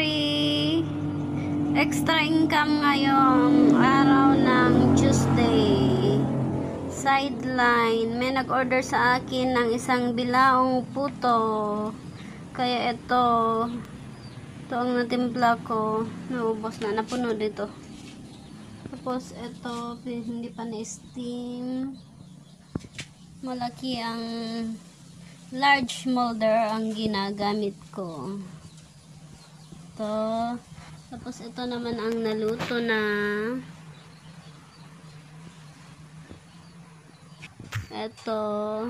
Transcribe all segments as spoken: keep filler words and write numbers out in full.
Mari! Extra income ngayong araw ng Tuesday. Sideline. May nag-order sa akin ng isang bilaong puto. Kaya ito, ito ang natimpla ko. Naubos na, napuno dito. Tapos ito, hindi pa na-steam. Malaki ang large molder ang ginagamit ko. Ito. Tapos ito naman ang naluto na. Ito.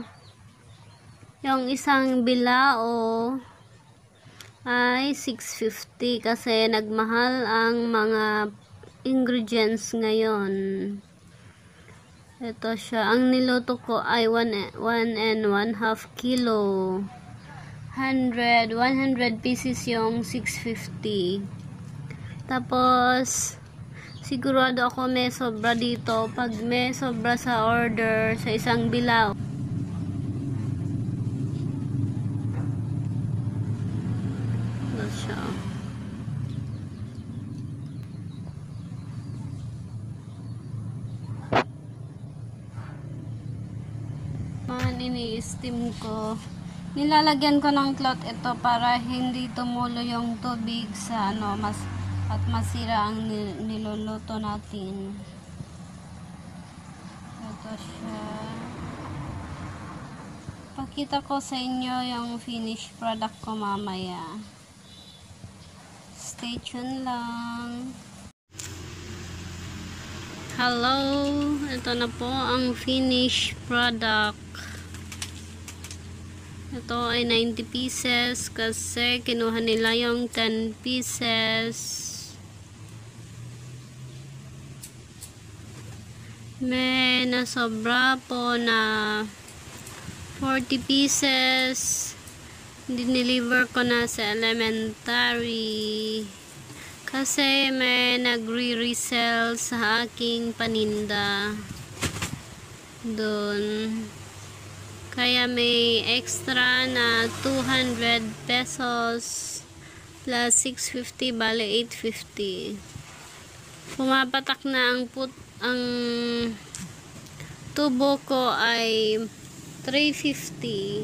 Yung isang bilao ay six fifty kasi nagmahal ang mga ingredients ngayon. Ito siya. Ang niluto ko ay one and one half kilo. one hundred pieces yung six fifty. Tapos, sigurado ako may sobra dito. Pag may sobra sa order sa isang bilao. Ito siya. Man, ini-steam ko. Nilalagyan ko ng cloth ito para hindi tumulo yung tubig sa ano, mas at masira ang niluluto natin. Ito siya. Pakita ko sa inyo yung finished product ko mamaya. Stay tuned lang. Hello! Ito na po ang finished product. Ito ay ninety pieces kasi kinuha nila yung ten pieces. May nasobra po na forty pieces. Dineliver ko na sa elementary. Kasi may nagre-resell sa aking paninda. Doon. Kaya may extra na two hundred pesos plus six fifty, bale eight fifty. Pumapatak na ang put ang tubo ko ay three fifty.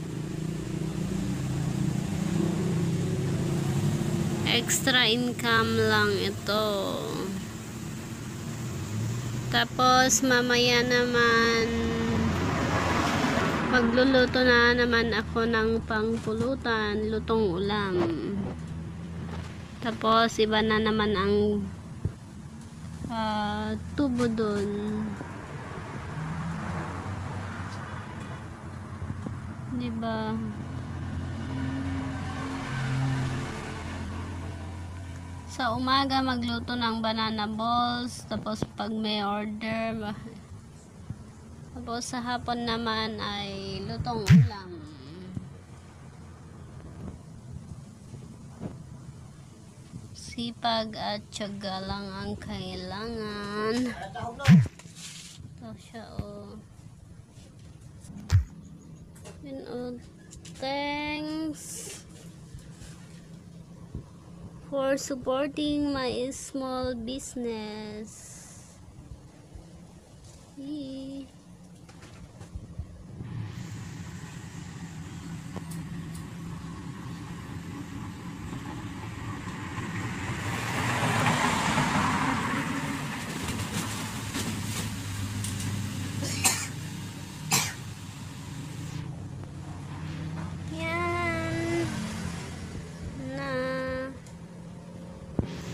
Extra income lang ito. Tapos mamaya naman magluluto na naman ako ng pangpulutan, lutong ulam. Tapos iba na naman ang uh, tubo dun. Diba? Sa umaga magluto ng banana balls, tapos pag may order, tapos sa hapon naman ay lutong ulam. Sipag at tiyaga lang ang kailangan. Ito siya, oh. Yun, oh. Thanks for supporting my small business. Yee.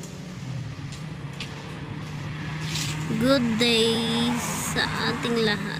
Good day sa ating lahat.